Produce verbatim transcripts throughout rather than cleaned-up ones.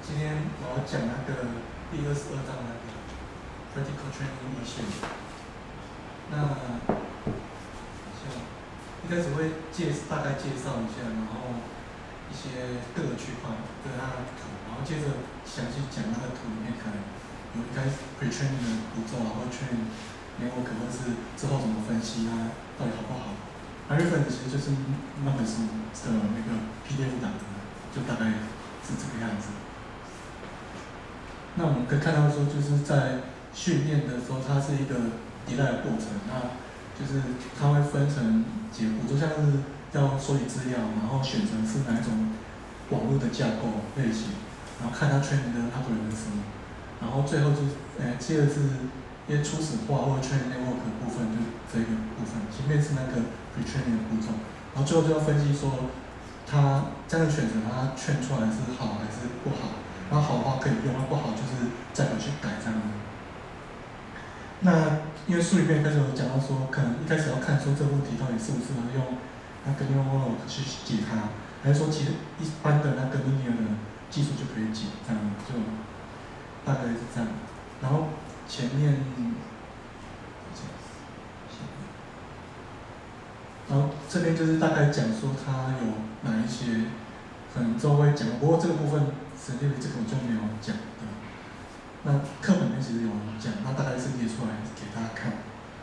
今天我要讲那个第二十二章那个 Critical Training Issue。那一开始会介大概介绍一下，然后一些各个区块跟它的图，然后接着详细讲那个图里面可能有一开始 pre-training 的步骤啊，或 training network，或是之后怎么分析它到底好不好。那 reference 其实就是那本书的那个 P D F 档，就大概是这个样子。那我们可以看到说，就是在训练的时候，它是一个迭代的过程。那就是它会分成几个步骤，像是要收集资料，然后选择是哪一种网络的架构类型，然后看它 training 的 algorithm 是什么，然后最后就是，呃，接着是一些初始化或者 training network 的部分，就这个部分。前面是那个 pre-training 的步骤，然后最后就要分析说，它这样的选择它劝出来是好还是不好。然后好的话可以用，那不好就是再回去改这样子。那因为书里面开始有讲到说，可能一开始要看说这个问题到底适不适合用那个 neural network 去解它，还是说其实一般的那个 linear 的技术就可以解，这样就大概是这样。然后前面，然后这边就是大概讲说它有哪一些，可能之后会讲，不过这个部分实际这个我就没有讲的。那课本里面其实有讲，那大概是列出来给大家看。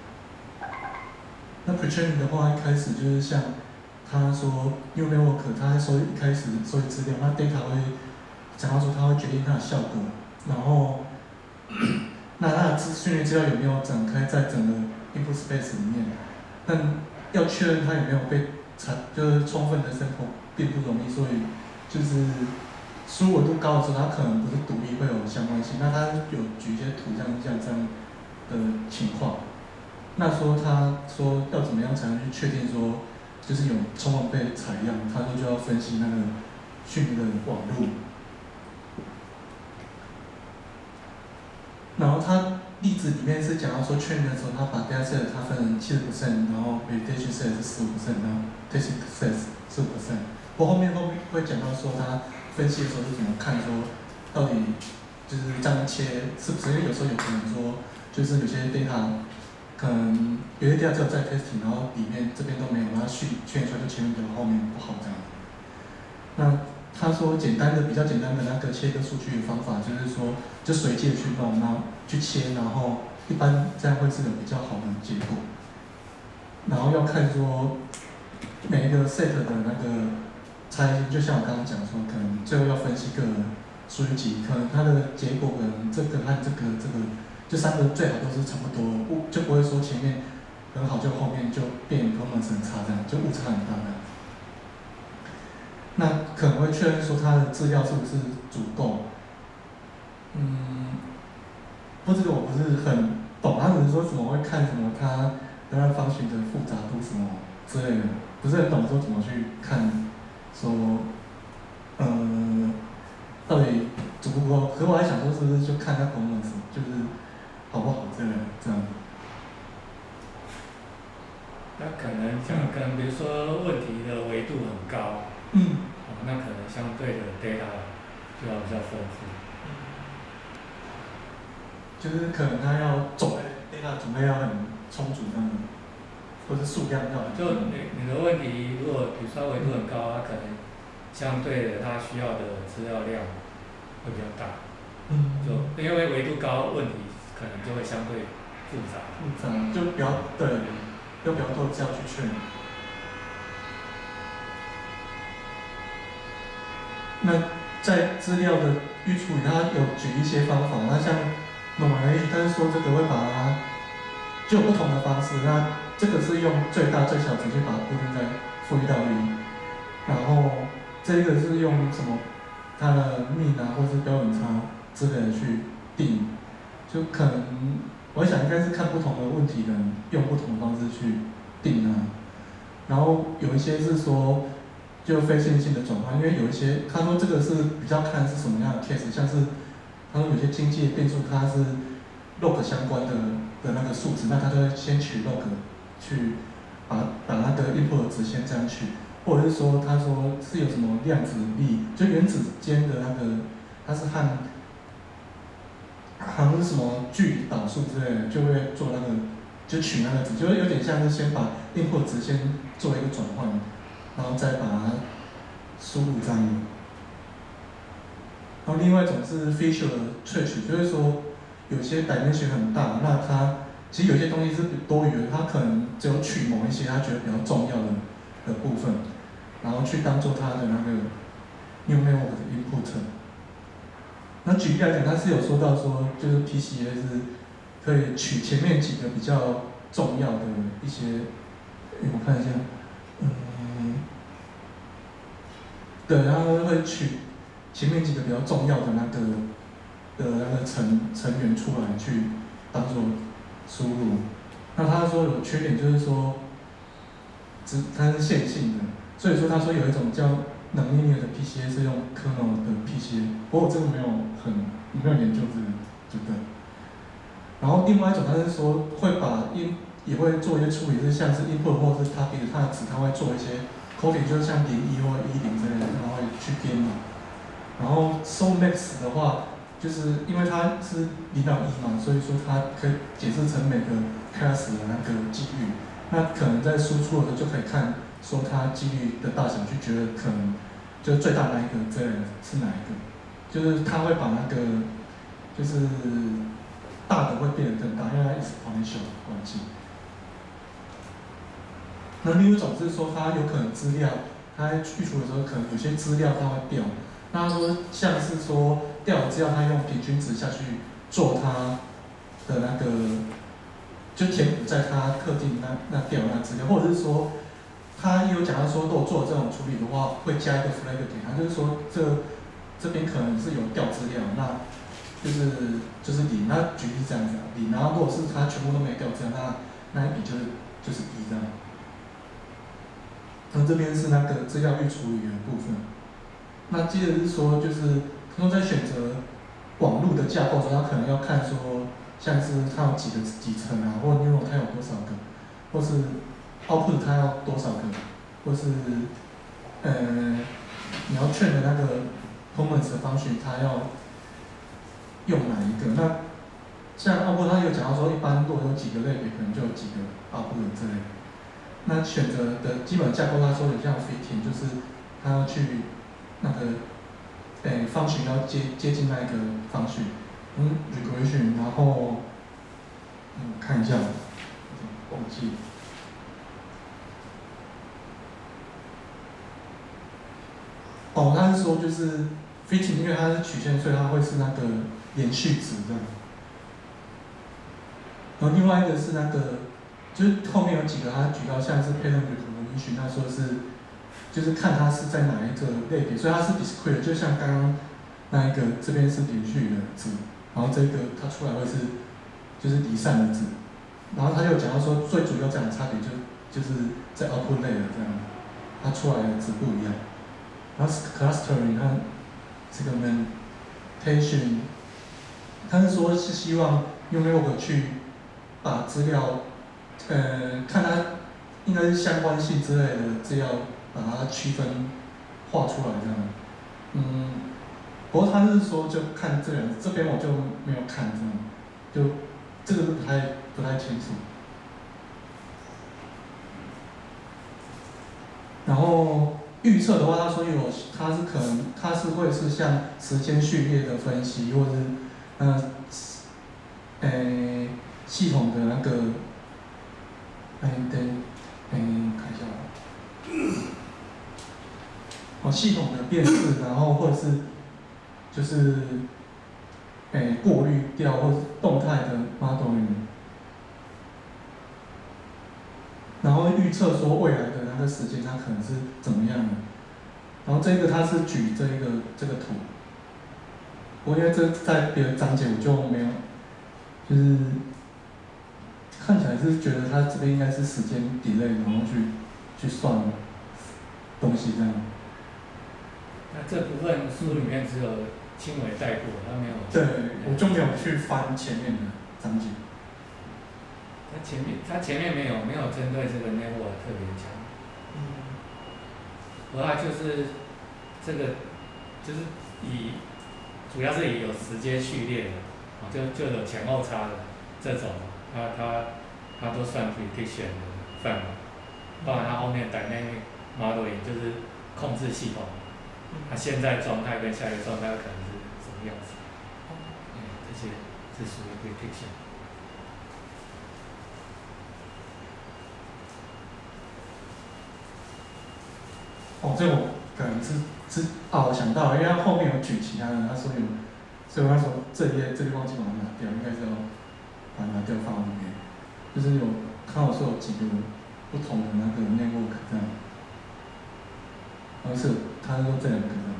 那 pre-training 的话，一开始就是像他说 neural network， 他收一开始收集资料，那 data 会讲到说它会决定它的效果，然后那它的训练资料有没有展开在整个 input space 里面？但要确认它有没有被产，就是充分的 sample 并不容易，所以就是输入维度高的时候，它可能不是独立会有相关性。那它有举一些图像像这样的情况。那说他说要怎么样才能去确定说，就是有充分被采样，他说就要分析那个训练的网路。然后他例子里面是讲到说 train 的时候，他把 data set 它分成七十 percent， 然后 validation set 是十五 percent， 然后 testing set 十五 percent。不过后面后面会讲到说他分析的时候是怎么看说，到底就是这样切是不是？因为有时候有可能说，就是有些 data 可能有些 data 只有在 testing， 然后里面这边都没有，然后训训练出来就前面比较后面不好这样。那他说简单的比较简单的那个切割数据的方法，就是说就随机的去弄，然后去切，然后一般这样会是有比较好的结果。然后要看说每一个 set 的那个差异性，就像我刚刚讲说，可能最后要分析个数据集，可能它的结果可能这个和这个这个这三个最好都是差不多，不就不会说前面很好，就后面就变 performance 很差这样，就误差很大的。那可能会确认说它的资料是不是足够。嗯，不过这个我不是很懂，他只是说怎么会看什么它的那方形的复杂度什么之类的，不是很懂说怎么去看，说，呃，到底足不足够？可是我还想说是不是就看它 performance 就是好不好这个这样。 那可能像可能比如说问题的维度很高。 嗯， 哦，那可能相对的 data 就要比较丰富。 就是可能它要种类 data 种类要很充足这样的，或是数量要很。 就你你的问题，如果比如说维度很高，它可能相对的它需要的资料量会比较大。 嗯。 就因为维度高，问题可能就会相对复杂。 复杂，就比较对，要比较多资料去确认。那在资料的预处理，它有举一些方法。那像某人 H， 他是说这个会把它就有不同的方式。那这个是用最大最小直接把它固定在负一到一，然后这个是用什么它的 mean 啊，或是标准差之类的去定。就可能我想应该是看不同的问题的人用不同的方式去定啊。然后有一些是说。就非线性的转换，因为有一些他说这个是比较看是什么样的 case， 像是他说有些经济的变数它是 log 相关的的那个数值，那他就会先取 log 去把把那个 input 值先这样取，或者是说他说是有什么量子力，就原子间的那个它是和好像是什么距离导数之类的，就会做那个，就取那个值，就是有点像是先把 input 值先做一个转换，然后再把它输入这样。然后另外一种是 feature 的萃取，就是说有些 dimension 很大，那它其实有些东西是多余的，它可能只有取某一些他觉得比较重要的的部分，然后去当做它的那个 new network 的 input。那举例来讲，他是有说到说，就是 P C A 是可以取前面几个比较重要的一些，欸、我看一下，嗯，对，然后会取前面几个比较重要的那个的那个成成员出来去当做输入。那他说有缺点就是说，只它是线性的，所以说他说有一种叫Non-linear的 P C A 是用 kernel 的 P C A， 不过我真的没有很没有研究这个这个。然后另外一种他是说会把 in 也会做一些处理，是像是 input 或是它给它的值，它会做一些 coding， 就是像零一或一零之类的，然后会去编码。然后 so max 的话，就是因为它是零到一嘛，所以说它可以解释成每个 class 的那个几率。那可能在输出的时候就可以看说它几率的大小，就觉得可能就是最大那一个这是哪一个，就是它会把那个就是大的会变得更大，因为它 exponential 的关系。那另一种是说它有可能资料，它在去除的时候可能有些资料它会掉。那他说像是说掉的资料，它用平均值下去做它的那个。就填补在它特定那那掉那资料，或者是说，他有讲到说，如果做这种处理的话，会加一个 flag 给他，就是说这这边可能是有掉资料，那就是就是零，那举例是这样子啊，零，然后如果是它全部都没掉资料，那那一笔就是就是一这样。那这边是那个资料预处理的部分。那接着是说，就是他说在选择网络的架构的时候，他可能要看说。像是它有几个几层啊，或 neuron 它有多少个，或是 output 它要多少个，或是呃你要劝的那个 performance 的方式，它要用哪一个？那像 output 它有讲到说，一般如果有几个类别，可能就有几个 output 之类的。那选择的基本架构，他说有像 fitting， 就是它要去那个诶方式要接接近那一个方式。嗯 regression， 然后嗯看一下，忘记。哦，他是说就是 fitting， 因为它是曲线，所以它会是那个连续值这样。然后另外一个是那个，就是后面有几个他举到像是 pattern recognition， 那说是就是看它是在哪一个类别，所以它是 discrete， 就像刚刚那一个这边是连续的值。然后这个它出来会是就是离散的值，然后他又讲到说最主要这样的差别就就是在 output layer 这样，它出来的值不一样。然后 clustering 和这个 mentation， 他是说是希望用 network 去把资料，呃，看它应该是相关性之类的资料，把它区分画出来这样，嗯。不过他是说就看这两，这边我就没有看这样，就这个是不太不太清楚。然后预测的话，他说有，他是可能他是会是像时间序列的分析，或者是呃，诶系统的那个，哎对，诶看一下，哦系统的辨识，然后或者是。就是，诶，过滤掉或是动态的 modeling， 然后预测说未来的那个时间它可能是怎么样的。然后这个它是举这一个这个图，不过因为这在别的章节我就没有，就是看起来是觉得它这边应该是时间 delay， 然后去去算东西这样。 那这部分书里面只有轻微带过，他没有。 对，我就没有去翻前面的章节。 他前面他前面没有没有针对这个 network 特别讲。嗯。不过他就是这个就是以主要是有时间序列的，啊，就就有前后差的这种，它它它都算 prediction 的范围，包含它后面 dynamic modeling 就是控制系统，它现在状态跟下一个状态可能是什么样子，嗯，这些是属于 prediction。 哦，这我可能是是啊，我想到了，因为他后面有举其他的，他说有，所以他说这页这里忘记把它拿掉，应该是要把它拿掉放后面，就是有看我说有几个不同的那个 network 这样，然后是他说这两个这样，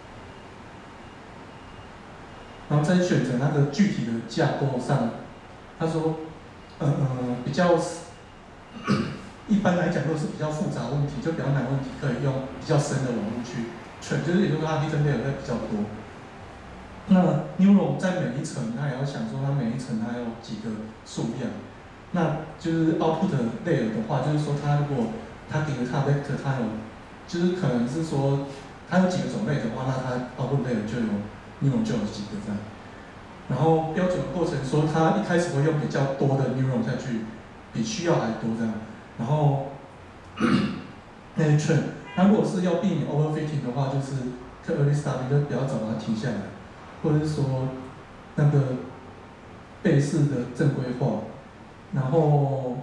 然后在选择那个具体的架构上，他说，呃呃比较。一般来讲都是比较复杂问题，就比较难问题，可以用比较深的网络去选，就是也就是说它 hidden layer 会比较多。那 neuron 在每一层，它也要想说它每一层它有几个数量。那就是 output layer 的话，就是说它如果它给了它 vector， 它有，就是可能是说它有几个种类的话，那它 output layer 就有 neuron 就有几个这样。然后标准的过程说，它一开始会用比较多的 neuron 下去，比需要还多这样。然后那些 train， 那如果是要避免 overfitting 的话，就是可 early start 就比较早把它停下来，或者是说那个倍式的正规化，然后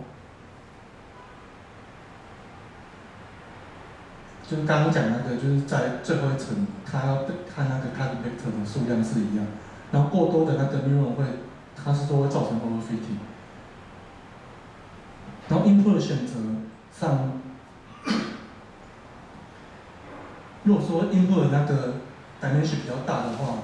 就是刚刚讲那个，就是在最后一层，它要看那个 target vector 的数量是一样，然后过多的那个 neuron 会，它是说会造成 overfitting。然后 input 的选择上，如果说 input 的那个 dimension 比较大的话，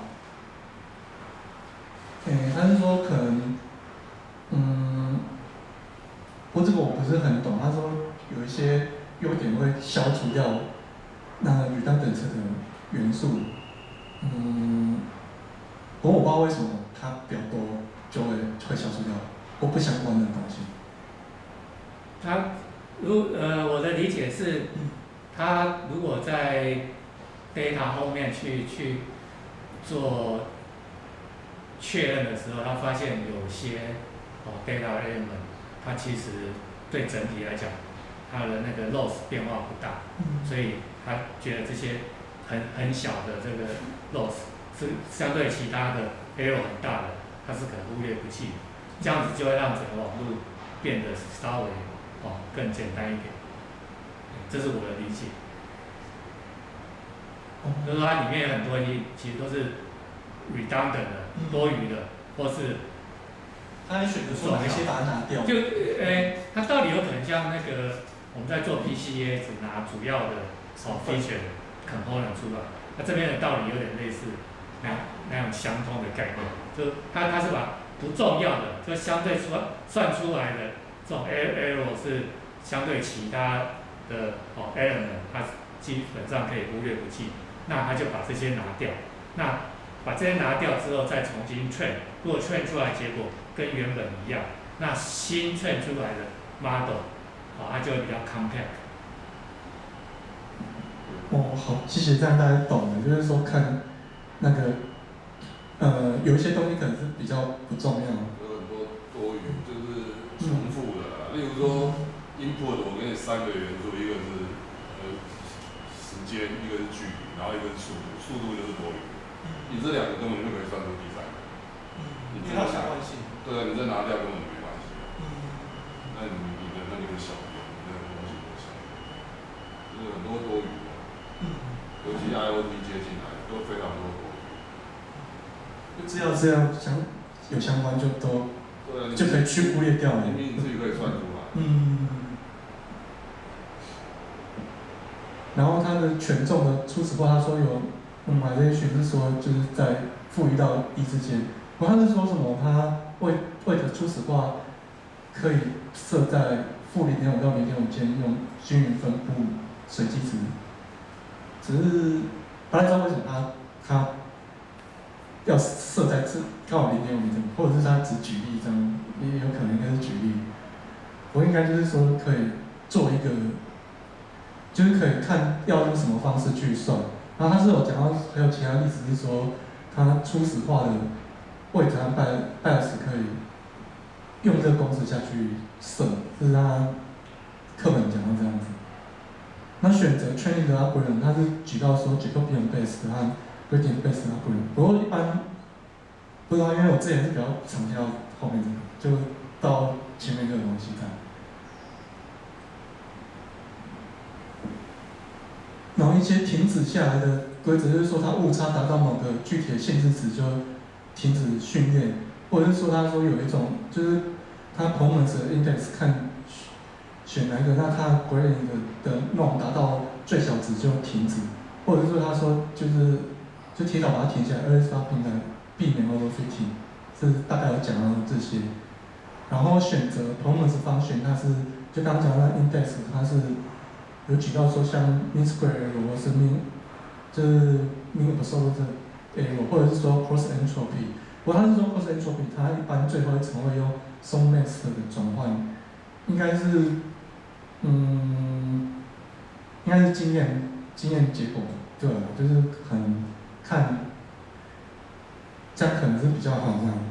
诶，他是说可能，嗯，不过这个我不是很懂。他说有一些优点会消除掉那redundant的元素，嗯，不过我不知道为什么它比较多就会会消除掉或不相关的东西。 它如呃，我的理解是，它如果在 data 后面去去做确认的时候，他发现有些哦 data element， 它其实对整体来讲，它的那个 loss 变化不大，所以他觉得这些很很小的这个 loss 是相对其他的 error 很大的，它是可忽略不计的，这样子就会让整个网络变得稍微哦更简单一点，这是我的理解。就是说它里面有很多东西其实都是 redundant 的、多余的，或是他选择说哪一些把它拿掉？ 就呃，它道理有可能像那个我们在做 P C A 只拿主要的哦 feature component 出来，那这边的道理有点类似那那样相通的概念，就它它是把不重要的，就相对算算出来的这种 error 是相对其他的哦 element， 它基本上可以忽略不计。那他就把这些拿掉，那把这些拿掉之后再重新 train， 如果 train 出来结果跟原本一样，那新 train 出来的 model， 哦，它就会比较 compact。 哦，好，谢谢，这样大家懂了，就是说看那个呃有一些东西可能是比较不重要， 有很多多余，就是重复的啦。例如说 input， 我给你三个元素，一个是呃时间，一个是距离。然后一个是速度，速度就是多余，你这两个根本就可以算出第三个。 因为它有相关性。 对啊，你再拿掉根本没关系。嗯。那你你的那个就小一点，你的东西就小一点，就是很多多余的。嗯。尤其 I O T 接进来，都非常多多余。 就只要这样相有相关就都， 对啊， 就可以去忽略掉了。 你你自己可以算出来。 嗯。然后它的权重的初始化，他说有，嗯 ，migration 是说就是在负一到一之间。然后他是说什么？他为为的初始化可以设在负零点五到零点五间，用均匀分布随机值。只是不太知道为什么他他要设在这刚好零点五零点五，或者是他只举例这样，也有可能应该是举例。我应该就是说可以做一个。就是可以看要用什么方式去算，然后他是有讲到还有其他例子是说， 它初始化的位置和 bias 可以用这个公式下去设，这是他课本讲到这样子。那选择 training 的 algorithm， 它是举到说 Jacobian based 和 gradient based algorithm。不过一般不知道，因为我之前是比较常听到后面这个，就到前面这个东西在。然后一些停止下来的规则，就是说它误差达到某个具体的限制值就停止训练，或者是说他说有一种就是它 performance index 看选哪一个，那它 gradient 的 norm 达到最小值就停止，或者是说他说就是就提早把它停下来 ，early stopping 来避免 overfitting， 是大概有讲到这些。然后选择 performance function， 它是就刚刚讲到 index， 它是有举到说像 mean square error 或是 mean 就是 mean absolute error， 或者是说 cross entropy。不过他是说 cross entropy， 它一般最后一层会用 Somax 的转换，应该是嗯应该是经验经验结果，对，就是很看这样可能是比较好这样。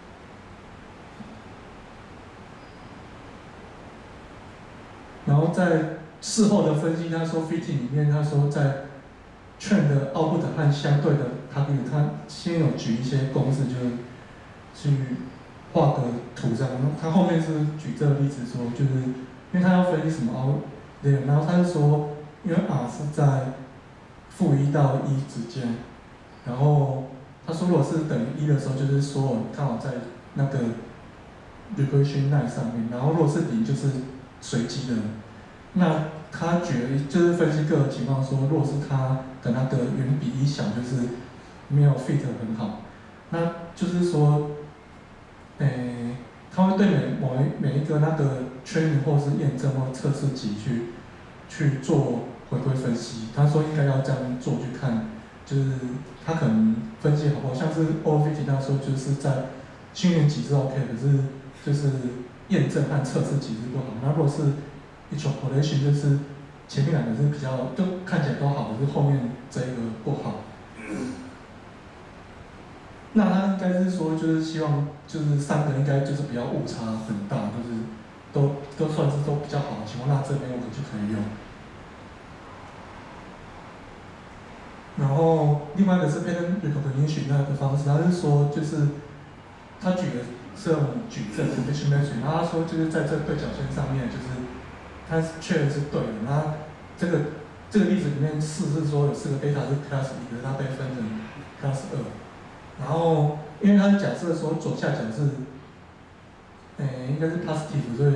然后在事后的分析，他说 fitting 里面，他说在 train 的 output 和相对的 target， 他先有举一些公式，就是去画个图这样。他后面是举这个例子说，就是因为他要分析什么 outlier， 然后他是说，因为 r 是在负一到一之间，然后他说如果是等于一的时候，就是说刚好在那个 regression line 上面，然后如果是零就是随机的。那他举了就是分析各个情况说，如果是他的那个远比一小，就是没有 fit 很好，那就是说，诶，他会对每某一每一个那个 training 或是验证或测试集去去做回归分析。他说应该要这样做去看，就是他可能分析好不好，像是 overfitting 他说就是在训练集是 OK， 可是就是验证和测试集是不好。那如果是interpolation 就是前面两个是比较就看起来都好，可是后面这一个不好。那他应该是说，就是希望就是三个应该就是比较误差很大，就是都都算是都比较好的情况，那这边我们就可以用。然后另外一个是 pattern recognition 那个方式，他是说就是他举的这种矩阵 condition metric， 然后他说就是在这个对角线上面就是。它确认是对的，那这个这个例子里面四是说有四个 data 是 class 一，可是它被分成 class 二，然后因为它假设说左下角是，诶应该是 positive， 所以，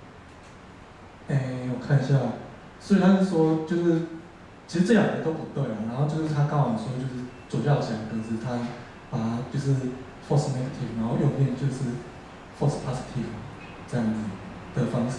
诶我看一下，所以他是说就是其实这两个都不对啊，然后就是他刚好说就是左下角格子它把它就是 false negative， 然后右边就是 false positive 这样子的方式。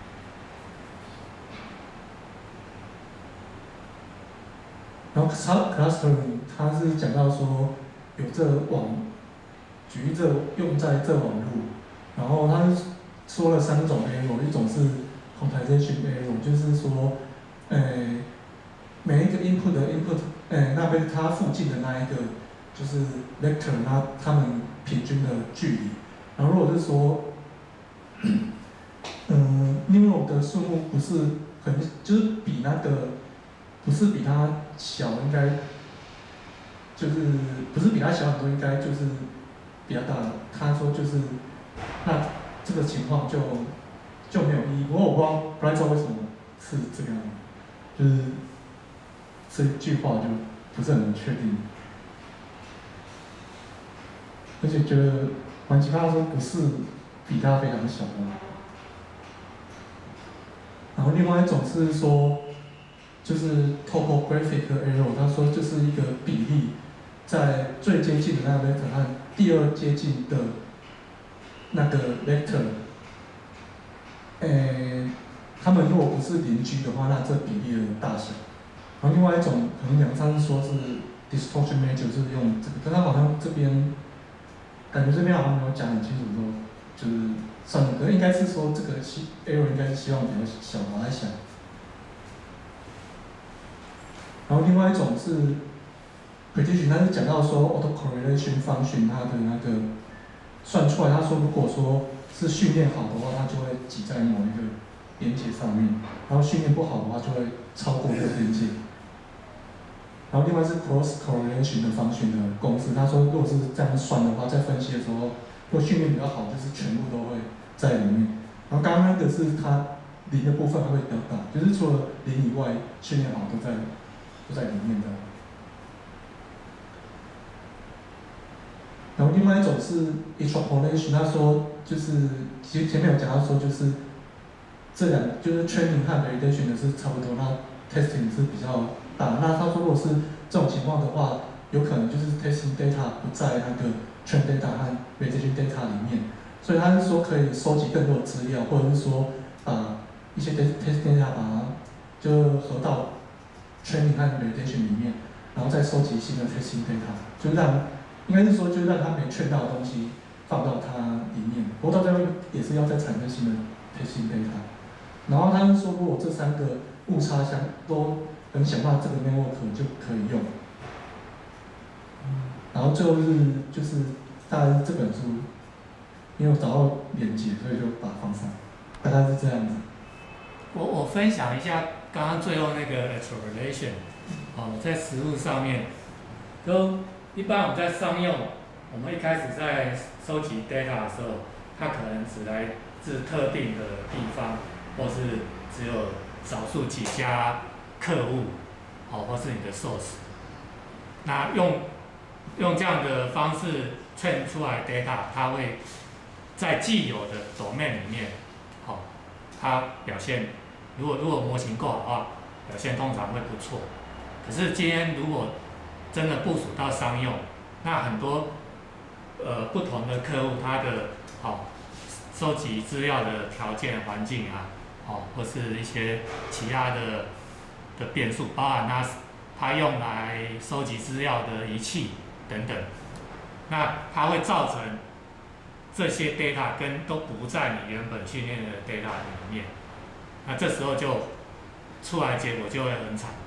然后 clustering 它是讲到说有这网，举这用在这网路，然后它是说了三种 error， 一种是 compilation error， 就是说，诶，每一个 input 的 input， 诶那边它附近的那一个就是 vector， 那它们平均的距离，然后如果是说，嗯 neural 的数目不是很，就是比那个。不是比它小，应该就是不是比它小很多，应该就是比较大的。他说就是，那这个情况就就没有意义。不过我不知道不太知道为什么是这个样子，就是这句话就不是很确定，而且觉得蛮奇葩，说不是比它非常小的。然后另外一种是说。就是 topographic error， 他说就是一个比例，在最接近的那个 vector 和第二接近的那个 vector， 诶，他们如果不是邻居的话，那这比例的大小。然后另外一种衡量，他是说是 distortion measure， 就是用这个，但他好像这边感觉这边好像没有讲很清楚说，就是算了，可是应该是说这个 error 应该是希望比较小，我在想。然后另外一种是 prediction 它是讲到说 autocorrelation function 它的那个算出来，他说如果说是训练好的话，它就会挤在某一个边界上面，然后训练不好的话就会超过这个边界。然后另外是 cross correlation 的function 的公式，他说如果是这样算的话，在分析的时候，如果训练比较好，就是全部都会在里面。然后刚刚那个是它零的部分还会比较大，就是除了零以外，训练好都在都在里面的。然后另外一种是 extrapolation， 他说就是其实前面有讲到说就是这两就是 training 和 validation 的是差不多，那 testing 是比较大。那他说如果是这种情况的话，有可能就是 testing data 不在那个 train data 和 validation data 里面，所以他是说可以收集更多的资料，或者是说把一些 testing data 把它就合到 training 和 validation 里面，然后再收集新的 testing data， 就让应该是说，就让他没劝到的东西放到它里面，不过到最后也是要再产生新的 testing data。然后他们说，如果这三个误差相都能想到这个 network 就可以用。然后最后是就是大概是这本书，因为我找到连结，所以就把它放上，大概是这样子。 我我分享一下刚刚最后那个 extrapolation， 哦，在实物上面，都。一般我们在商用，我们一开始在收集 data 的时候，它可能只来自特定的地方，或是只有少数几家客户，哦，或是你的 source。那用用这样的方式 train 出来 data， 它会在既有的 domain 里面，好、哦，它表现如果如果模型够好的话，表现通常会不错。可是今天如果真的部署到商用，那很多呃不同的客户，他的好、哦、收集资料的条件环境啊，哦，或是一些其他的的变数，包含他他用来收集资料的仪器等等，那它会造成这些 data 跟都不在你原本训练的 data 里面，那这时候就出来结果就会很惨。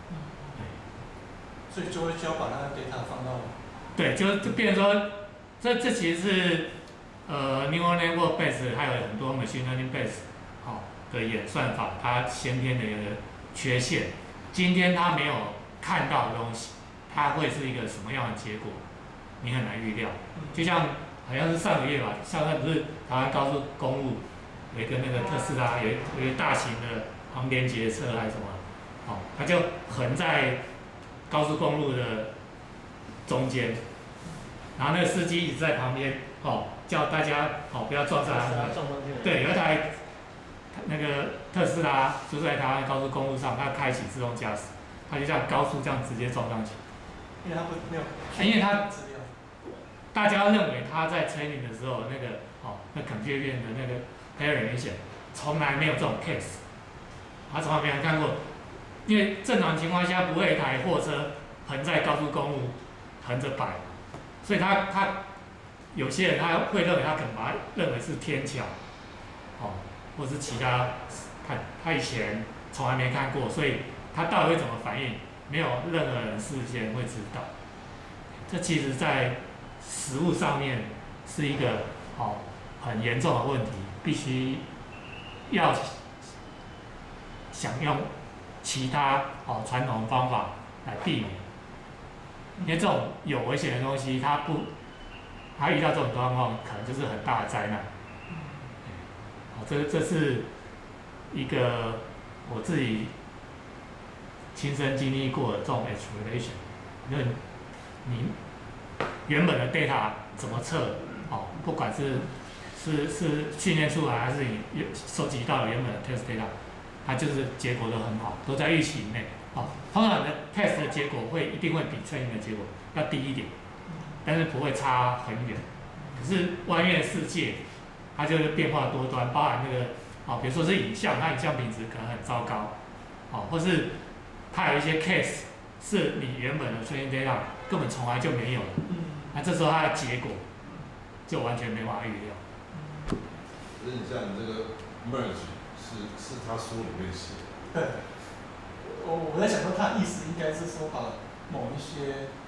所以就会需要把那个 data 放到， 对，就就变成说，这这其实是呃 neural network base 还有很多 machine learning base 好、哦、的演算法，它先天的一个缺陷。今天它没有看到的东西，它会是一个什么样的结果，你很难预料。就像好像是上个月吧，上个月不是台湾高速公路有一个那个特斯拉有有一个大型的航连接车还是什么，哦，它就横在高速公路的中间，然后那个司机一直在旁边，哦，叫大家哦不要撞上来。对，有一台那个特斯拉就在台湾高速公路上，它开启自动驾驶，它就这样高速这样直接撞上去。 因为它不没有， 因为它大家认为它在 training 的时候那个哦那 computer 的那个 variation 从来没有这种 case， 他从来没有看过。因为正常情况下不会一台货车横在高速公路横着摆，所以他他有些人他会认为他可能把它认为是天桥，哦，或是其他，他他以前从来没看过，所以他到底会怎么反应，没有任何人事先会知道。这其实在实务上面是一个哦很严重的问题，必须要想用其他哦传统方法来避免，因为这种有危险的东西，它不，它遇到这种状况，可能就是很大的灾难。好，这这是一个我自己亲身经历过的这种 extrapolation， 因为你原本的 data 怎么测，哦，不管是是是训练出来，还是你收集到原本的 test data。它就是结果都很好，都在预期以内。哦，通常的 test 的结果会一定会比 training 的结果要低一点，但是不会差很远。可是外面的世界，它就是变化多端，包含那个哦，比如说是影像，它影像品质可能很糟糕，哦，或是它有一些 case 是你原本的 training data 根本从来就没有的，那这时候它的结果就完全没法预料。 可是你像你这个 merge。是是他书里面写的。 对，我我在想说，他意思应该是说把某一些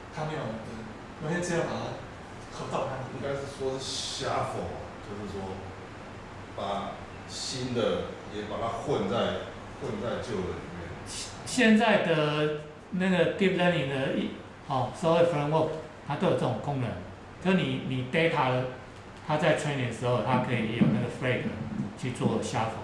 他没有有些资料把它合到它里面。 应该是说是 shuffle， 就是说把新的也把它混在混在旧的里面。 现在的那个 deep learning 的一哦 software framework， 它都有这种功能，就你你 data 它在 training 的时候，它可以用那个 flag 去做 shuffle。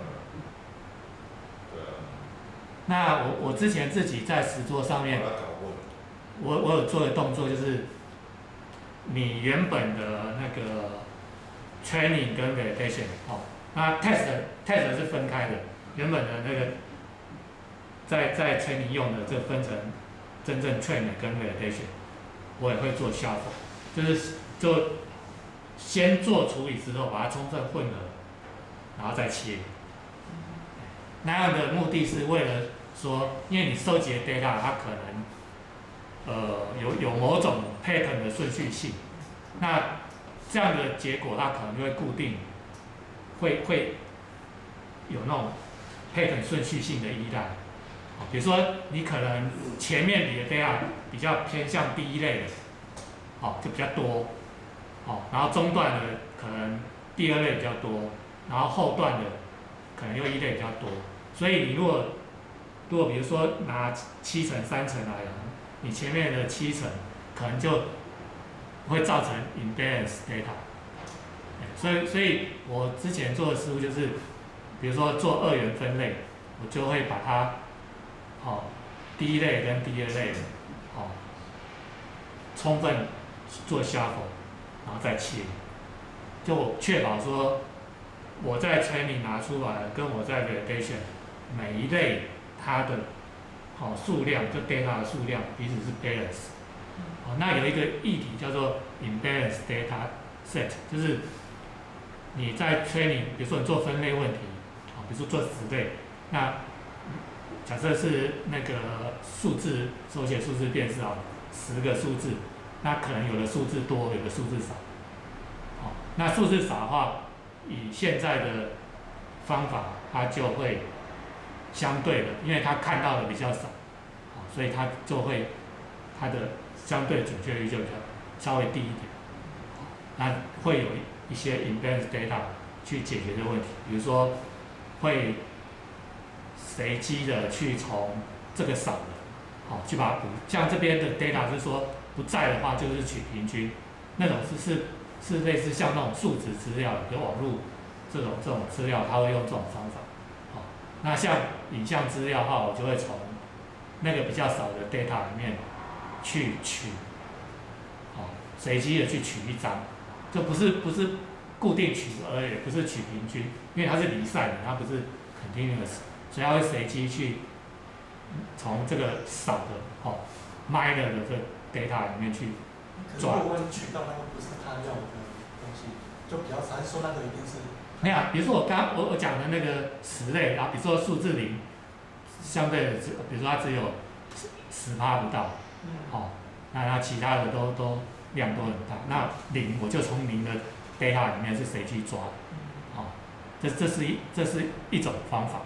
对啊。 那我我之前自己在实作上面， 把它搞混。 我我有做的动作就是，你原本的那个 training 跟 validation 哦，那 test test 是分开的，原本的那个在在 training 用的，这分成真正 train 跟 validation， 我也会做 shuffle， 就是就先做处理之后，把它充分混合，然后再切。那样的目的是为了说，因为你收集的 data 它可能呃有有某种 pattern 的顺序性，那这样的结果它可能就会固定，会会有那种 pattern 顺序性的依赖。比如说你可能前面你的 data 比较偏向第一类的，好就比较多，好，然后中段的可能第二类比较多，然后后段的可能又一类比较多。所以你如果如果比如说拿七乘三乘来讲，你前面的七乘可能就会造成 imbalance data。所以所以我之前做的失误就是，比如说做二元分类，我就会把它，好、哦，第一类跟第二类的，好、哦，充分做 shuffle， 然后再切，就我确保说我在 training 拿出来跟我在 validation 每一类它的好数量，就 data 的数量彼此是 balance。好，那有一个议题叫做 imbalance data set， 就是你在 training， 比如说你做分类问题，好，比如说做十类，那假设是那个数字手写数字辨识啊，十个数字，那可能有的数字多，有的数字少。好，那数字少的话，以现在的方法，它就会相对的，因为它看到的比较少，好，所以它就会它的相对准确率就比较稍微低一点。那会有一些 imbalance data 去解决这个问题，比如说会随机的去从这个少的，好去把它补。像这边的 data 是说不在的话，就是取平均，那种是是是类似像那种数值资料，比如网络这种这种资料，它会用这种方法。好，那像影像资料的话，我就会从那个比较少的 data 里面去取，好，随机的去取一张，就不是不是固定取，而也不是取平均，因为它是离散的，它不是 continuous， 所以它会随机去从这个少的哦 minor 的这个 data 里面去抓。 可是如果你取到那个不是他要的东西，就比较少，还是说那个一定是？ 没有，比如说我刚我我讲的那个十类，然后比如说数字零，相对的只，比如说它只有十趴不到，嗯，哦，那它其他的都都量都很大，那零我就从零的 data 里面是谁去抓，哦，这这是一这是一种方法。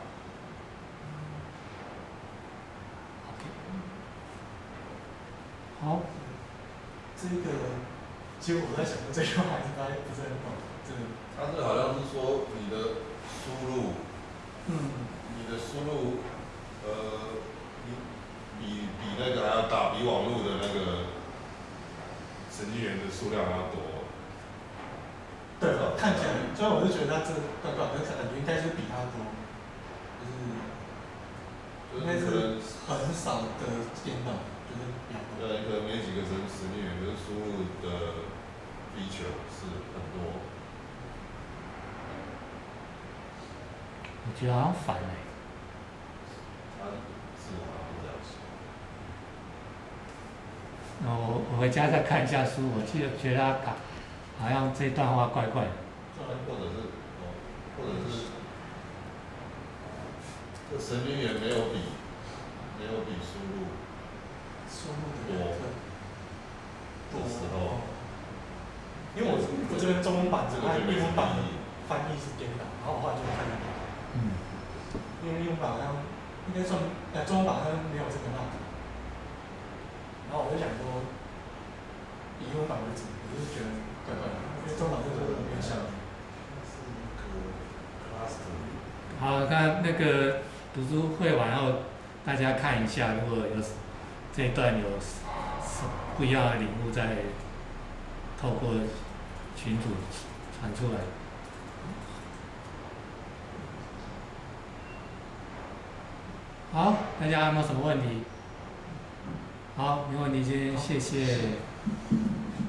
好， 这个其实我在想，这句话还是大家不是很懂，这个。 他这好像是说你的输入， 嗯， 你的输入，呃，比比那个还要大，比网络的那个神经元的数量还要多。 对，看起来，虽然我是觉得他这段段，可是感觉应该是比他多，就是应该是很少的电脑，就是比较多。 对，可能没几个神神经元，可是输入的 feature 是很多。 我觉得好像反哎、欸。 他是好像不这样写。 那我我回家再看一下书，我记得觉得他打好像这段话怪怪的。 或者是哦，或者是这神经元没有比没有比输入输入的多的时候， 因为我我这边中文版，它英文版的翻译是颠倒，然后我后来就看到。 嗯， 因为英文版好像应该算，呃，中文版好像没有这个 mark。然后我就想说， 以英文版为主，我就觉得怪怪的，因为中版就是有点像。 好，那那个读书会完后，大家看一下，如果有这一段有不一样的领悟，再透过群组传出来。好，大家有没有什么问题？好，没问题，先谢谢。